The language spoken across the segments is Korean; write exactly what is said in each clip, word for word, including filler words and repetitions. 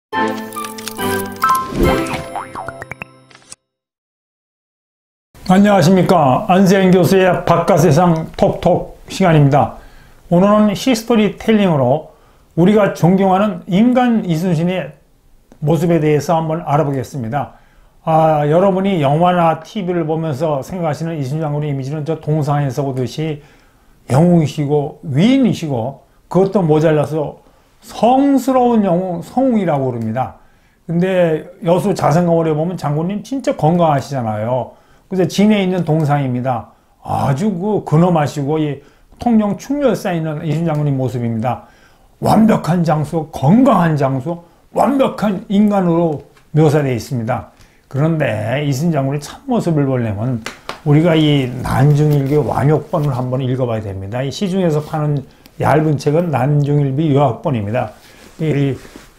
안녕하십니까. 안세현 교수의 바깥세상 톡톡 시간입니다. 오늘은 히스토리 텔링으로 우리가 존경하는 인간 이순신의 모습에 대해서 한번 알아보겠습니다. 아, 여러분이 영화나 티비를 보면서 생각하시는 이순신 장군의 이미지는 저 동상에서 보듯이 영웅이시고 위인이시고 그것도 모자라서 성스러운 영웅, 성웅이라고 그럽니다. 근데 여수 자생거울에 보면 장군님 진짜 건강하시잖아요. 그래서 진해에 있는 동상입니다. 아주 그 근엄하시고 이 통영 충렬사에 있는 이순신 장군님 모습입니다. 완벽한 장수, 건강한 장수, 완벽한 인간으로 묘사되어 있습니다. 그런데 이순신 장군의 참모습을 보려면 우리가 이 난중일기 완역본을 한번 읽어봐야 됩니다. 이 시중에서 파는 얇은 책은 난중일기 요약본입니다. 이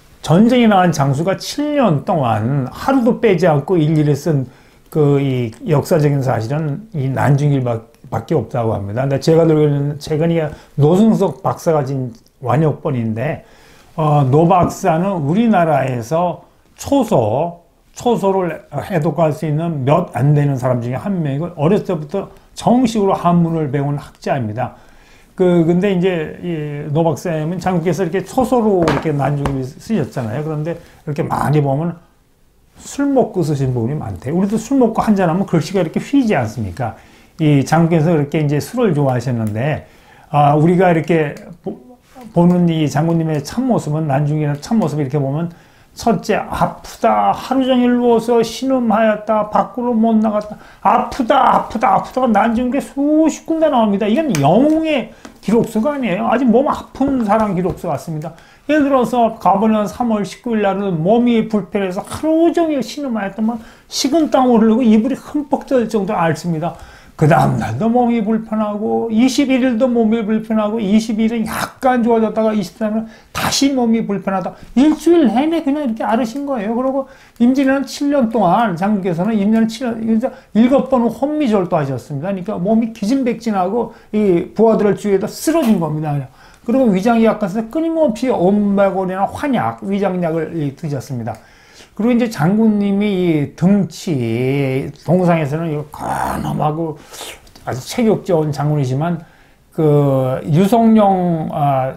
전쟁에 나간 장수가 칠 년 동안 하루도 빼지 않고 일일이 쓴 그 이 역사적인 사실은 이 난중일기밖에 없다고 합니다. 근데 제가 들고 있는 책은 이 노승석 박사가 진 완역본인데, 어, 노 박사는 우리나라에서 초소, 초소를 해독할 수 있는 몇 안 되는 사람 중에 한 명이고, 어렸을 때부터 정식으로 한문을 배운 학자입니다. 그, 근데 이제, 이 노 박사님은 장군께서 이렇게 초소로 이렇게 난중일기 쓰셨잖아요. 그런데 이렇게 많이 보면 술 먹고 쓰신 부분이 많대요. 우리도 술 먹고 한잔하면 글씨가 이렇게 휘지 않습니까? 이 장군께서 그렇게 이제 술을 좋아하셨는데, 아, 우리가 이렇게 보, 보는 이 장군님의 참모습은, 난중일기 참모습 이렇게 보면, 첫째, 아프다, 하루 종일 누워서 신음하였다, 밖으로 못 나갔다, 아프다, 아프다, 아프다가 난중일기 수십 군데 나옵니다. 이건 영웅의 기록서가 아니에요. 아직 몸 아픈 사람 기록서 같습니다. 예를 들어서 가버년 삼월 십구일 날은 몸이 불편해서 하루 종일 신음하였더만 식은땀을 흘리고 이불이 흠뻑 젖을 정도로 앓습니다. 그 다음날도 몸이 불편하고 이십일일도 몸이 불편하고 이십일일은 약간 좋아졌다가 이십삼일은 다시 몸이 불편하다. 일주일 내내 그냥 이렇게 앓으신 거예요. 그리고 임진왜란 칠 년 동안 장군께서는 임진왜란 칠 년 일곱 번 혼미절도 하셨습니다. 그러니까 몸이 기진백진하고 이 부하들을 주위에다 쓰러진 겁니다. 그냥. 그리고 위장이 약해서 끊임없이 옴메골이나 환약, 위장약을 드셨습니다. 그리고 이제 장군님이 이 등치, 동상에서는 가늠하고 아주 체격좋은 장군이지만, 그, 유성룡, 아,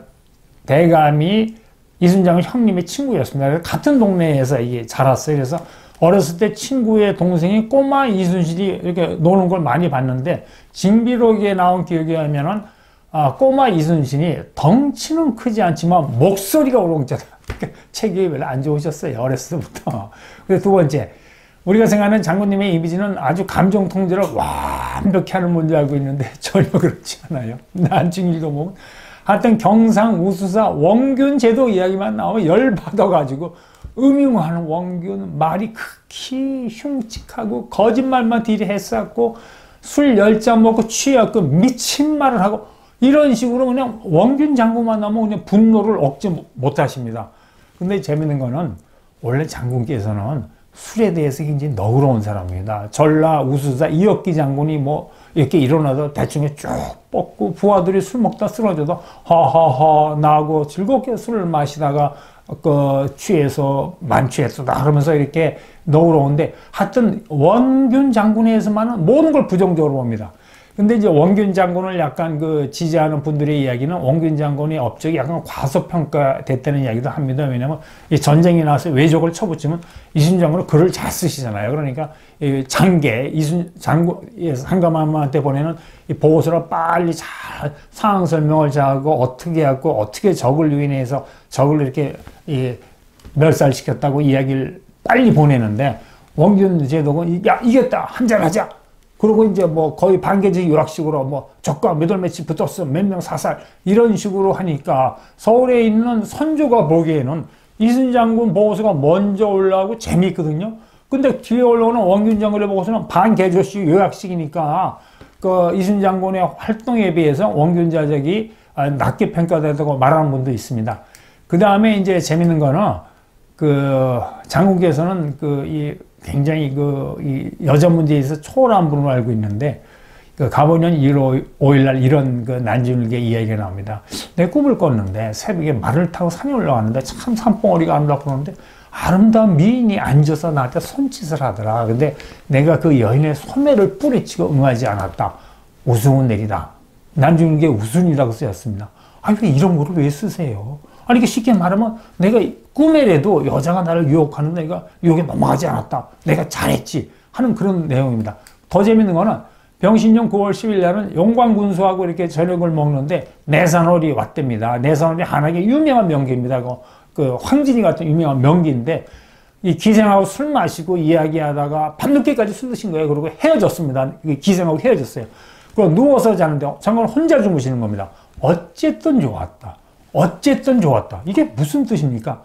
대감이 이순신 장군 형님의 친구였습니다. 같은 동네에서 이게 자랐어요. 그래서 어렸을 때 친구의 동생이 꼬마 이순신이 이렇게 노는 걸 많이 봤는데, 징비록에 나온 기억에 하면은, 아, 꼬마 이순신이 덩치는 크지 않지만 목소리가 우렁차다. 체격이 별로 안 좋으셨어요. 어렸을 때부터. 그리고 두 번째, 우리가 생각하는 장군님의 이미지는 아주 감정 통제를 완벽히 하는 분들 알고 있는데 전혀 그렇지 않아요. 난중일기 보면 하여튼 경상 우수사 원균 제도 이야기만 나오면 열받아가지고 음흉하는 원균, 말이 극히 흉측하고 거짓말만 딜이 했었고 술 열 잔 먹고 취해갖고 미친 말을 하고 이런 식으로 그냥 원균 장군만 나오면 그냥 분노를 억제 못 하십니다. 근데 재밌는 거는 원래 장군께서는 술에 대해서 굉장히 너그러운 사람입니다. 전라 우수사 이혁기 장군이 뭐 이렇게 일어나도 대충 쭉 뻗고 부하들이 술 먹다 쓰러져도 하하하 나고 즐겁게 술을 마시다가 그 취해서 만취했다 그러면서 이렇게 너그러운데 하여튼 원균 장군에서만은 모든 걸 부정적으로 봅니다. 근데 이제 원균 장군을 약간 그 지지하는 분들의 이야기는 원균 장군의 업적이 약간 과소평가됐다는 이야기도 합니다. 왜냐면 이 전쟁이 나서 외적을 쳐붙이면 이순신 장군은 글을 잘 쓰시잖아요. 그러니까 이 장계, 이순 장군, 상감한테 보내는 이 보고서를 빨리 잘 상황 설명을 잘하고 어떻게 하고 어떻게 적을 유인해서 적을 이렇게 이 멸살시켰다고 이야기를 빨리 보내는데 원균 제독은 야, 이겼다! 한잔하자! 그리고 이제 뭐 거의 반개적 요락식으로 뭐 적과 몇 월 며칠 붙었어 몇 명 사살 이런 식으로 하니까 서울에 있는 선조가 보기에는 이순신 장군 보고서가 먼저 올라오고 재미있거든요. 근데 뒤에 올라오는 원균 장군의 보고서는 반개조식 요약식이니까 그 이순신 장군의 활동에 비해서 원균 자적이 낮게 평가되다고 말하는 분도 있습니다. 그 다음에 이제 재밌는 거는 그 장군께서는 그 이 굉장히 그 이 여자 문제에서 초월한 분으로 알고 있는데 그 가보년 일월 오일 날 이런 그 난중일기 이야기가 나옵니다. 내 꿈을 꿨는데 새벽에 말을 타고 산에 올라가는데 참 산봉우리가 아름답고 그러는데 아름다운 미인이 앉아서 나한테 손짓을 하더라. 근데 내가 그 여인의 소매를 뿌리치고 응하지 않았다. 우승은 내리다. 나중에 이게 우승이라고 쓰였습니다. 아니, 왜 이런 거를 왜 쓰세요? 아니, 이게 쉽게 말하면 내가 꿈에라도 여자가 나를 유혹하는데 내가 유혹에 넘어가지 않았다. 내가 잘했지. 하는 그런 내용입니다. 더 재밌는 거는 병신년 구월 십일 날은 용광군수하고 이렇게 저녁을 먹는데 내산월이 왔답니다. 내산월이 한학의 유명한 명기입니다. 그, 그 황진이 같은 유명한 명기인데 이 기생하고 술 마시고 이야기하다가 밤늦게까지 술 드신 거예요. 그리고 헤어졌습니다. 기생하고 헤어졌어요. 그리고 누워서 자는데 장관은 혼자 주무시는 겁니다. 어쨌든 좋았다. 어쨌든 좋았다. 이게 무슨 뜻입니까?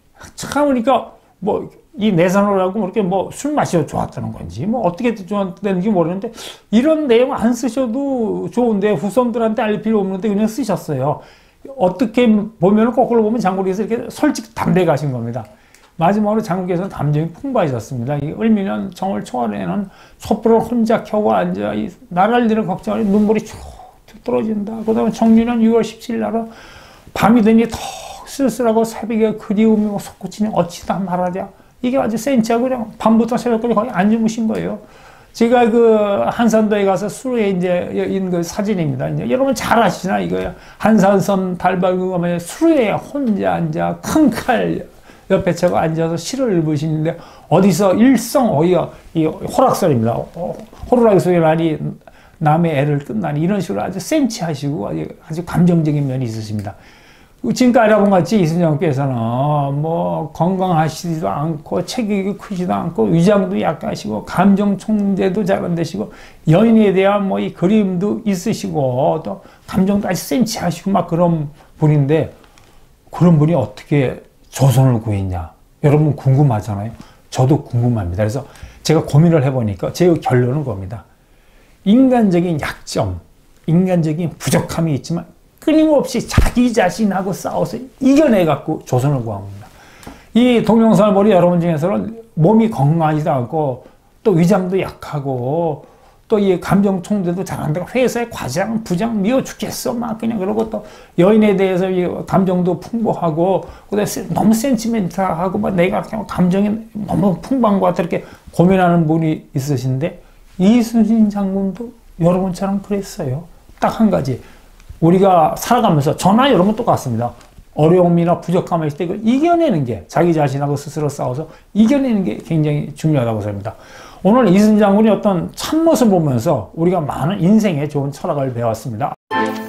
참으니까 뭐 이 내산호라고 이렇게 뭐 술 마셔 좋았다는 건지 뭐 어떻게 좋았다는지 모르는데 이런 내용 안 쓰셔도 좋은데 후손들한테 알 필요 없는데 그냥 쓰셨어요. 어떻게 보면 거꾸로 보면 장군께서 이렇게 솔직히 담백하신 겁니다. 마지막으로 장군께서는 감정이 풍부하셨습니다. 이 을미년 정월 초월에는 촛불을 혼자 켜고 앉아 이 나라를 일을 걱정하니 눈물이 쭉쭉 떨어진다. 그 다음에 정유년 유월 십칠일 날은 밤이 되니 더 쓸쓸하고 새벽에 그리움이 솟구치니 어찌다 말하랴. 이게 아주 센치하고 그냥 밤부터 새벽까지 거의 안 주무신 거예요. 제가 그 한산도에 가서 수로에 이제 있는 그 사진입니다. 이제 여러분 잘 아시나 이거야. 한산섬 달발구가 수로에 혼자 앉아 큰 칼 옆에 제가 앉아서 시를 읽으시는데 어디서 일성어이가 이 호락설입니다. 호루라기 소리 나니 남의 애를 끝나니 이런 식으로 아주 센치하시고 아주, 아주 감정적인 면이 있으십니다. 지금까지 알아본 것 같이 이순정께서는 뭐 건강하시지도 않고 체격이 크지도 않고 위장도 약하시고 감정 총재도 잘 안 되시고 여인에 대한 뭐 이 그림도 있으시고 또 감정도 아주 센치하시고 막 그런 분인데 그런 분이 어떻게 조선을 구했냐? 여러분 궁금하잖아요. 저도 궁금합니다. 그래서 제가 고민을 해보니까 제 결론은 겁니다. 인간적인 약점, 인간적인 부족함이 있지만 끊임없이 자기 자신하고 싸워서 이겨내갖고 조선을 구한 겁니다. 이 동영상을 보는 여러분 중에서는 몸이 건강하지도 않고 또 위장도 약하고 또 이 감정 총대도 잘한다고 회사의 과장, 부장 미워 죽겠어 막 그냥 그러고 또 여인에 대해서 이 감정도 풍부하고 그다음에 너무 센티멘탈하고 막 내가 그냥 감정이 너무 풍부한 것 같아 이렇게 고민하는 분이 있으신데 이순신 장군도 여러분처럼 그랬어요. 딱 한 가지. 우리가 살아가면서 저나 여러분 똑같습니다. 어려움이나 부족함이 있을 때 이걸 이겨내는 게 자기 자신하고 스스로 싸워서 이겨내는 게 굉장히 중요하다고 생각합니다. 오늘 이순신 장군이 어떤 참모습을 보면서 우리가 많은 인생에 좋은 철학을 배웠습니다.